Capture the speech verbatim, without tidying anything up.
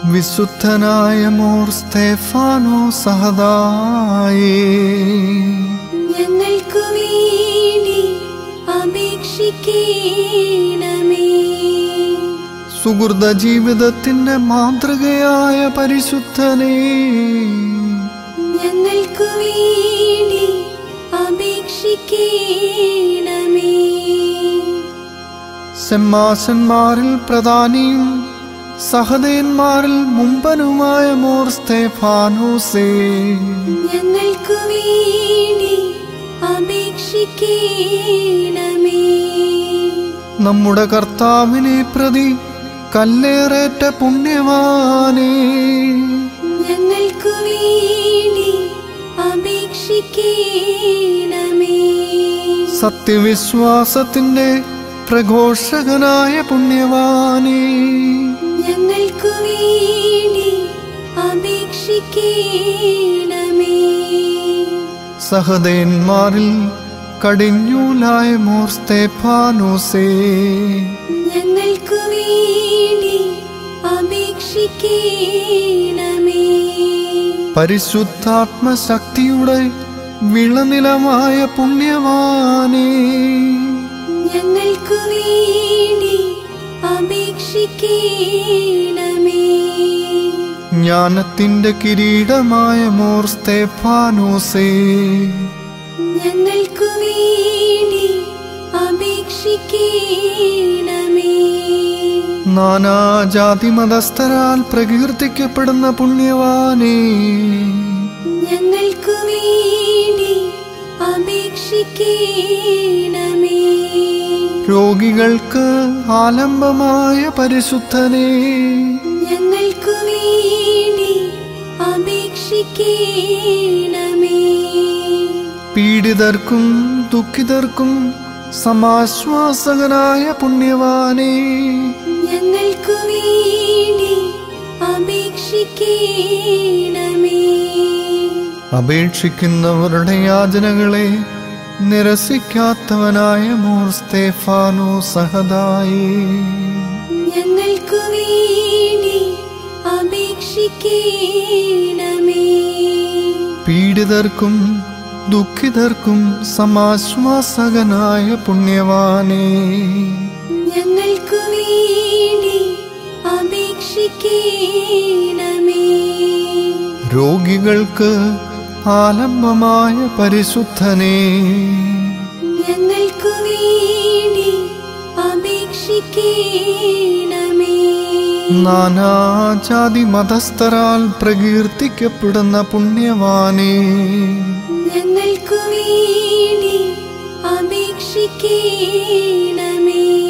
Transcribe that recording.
വിശുദ്ധനായ മോർ സ്തെഫാനോ സഹദായേ, ഞങ്ങൾക്കു വേണ്ടി അപേക്ഷിക്കണമേ. സുഹൃത ജീവിതത്തിന്റെ മാതൃകയായ പരിശുദ്ധനേ, ഞങ്ങൾക്കു വേണ്ടി അപേക്ഷിക്കണമേ. സെമ്മാശന്മാരിൽ പ്രധാനിയും സഹദേന്മാരിൽ മുമ്പനുമായ മോർ സ്തെഫാനോസേ, ഞങ്ങൾക്കു വേണ്ടി അപേക്ഷിക്കണമേ. നമ്മുടെ കർത്താവിനെ പ്രതി കല്ലേറേറ്റ പുണ്യവാനേ, ഞങ്ങൾക്കു വേണ്ടി അപേക്ഷിക്കണമേ. സത്യവിശ്വാസത്തിന്റെ പ്രഘോഷകനായ പുണ്യവാനേ, ഞങ്ങൾക്കു വേണ്ടി അപേക്ഷിക്കണമേ. സഹദേന്മാരിൽ കടിഞ്ഞൂലായ മോർ സ്തെഫാനോസേ, ഞങ്ങൾക്കു വേണ്ടി അപേക്ഷിക്കണമേ. പരിശുദ്ധാത്മശക്തിയുടെ വിളനിലമായ പുണ്യവാനേ, ഞങ്ങൾക്കു വേണ്ടി അപേക്ഷിക്കണമേ. ജ്ഞാനത്തിന്റെ കിരീടമായ മോർ സ്തെഫാനോസേ, ഞങ്ങൾക്കു വേണ്ടി അപേക്ഷിക്കണമേ. നാനാജാതി മതസ്ഥരാൽ പ്രകീർത്തിക്കപ്പെടുന്ന പുണ്യവാനേ, ഞങ്ങൾക്കു വേണ്ടി അപേക്ഷിക്കണമേ. രോഗികൾക്ക് ആലംബമായ പരിശുദ്ധനേ, ഞങ്ങൾക്കു വേണ്ടി അപേക്ഷിക്കണമേ. പീഡിതർക്കും ദുഃഖിതർക്കും സമാശ്വാസകനായ പുണ്യവാനേ, ഞങ്ങൾക്കു വേണ്ടി അപേക്ഷിക്കണമേ. അപേക്ഷിക്കുന്നവരുടെ യാചനകളെ നിരസിക്കാത്തവനായ മോർ സ്തെഫാനോ സഹദായേ, ഞങ്ങൾക്കു വേണ്ടി അപേക്ഷിക്കണമേ. പീഡിതർക്കും ദുഃഖിതർക്കും സമാശ്വാസകനായ പുണ്യവാനേ, ഞങ്ങൾക്കു വേണ്ടി അപേക്ഷിക്കണമേ. രോഗികൾക്ക് ആലംബമായ പരിശുദ്ധനേ, ഞങ്ങൾക്കു വേണ്ടി അപേക്ഷിക്കണമേ. നാനാജാതി മതസ്ഥരാൽ പ്രകീർത്തിക്കപ്പെടുന്ന പുണ്യവാനേ, ഞങ്ങൾക്കു വേണ്ടി അപേക്ഷിക്കണമേ.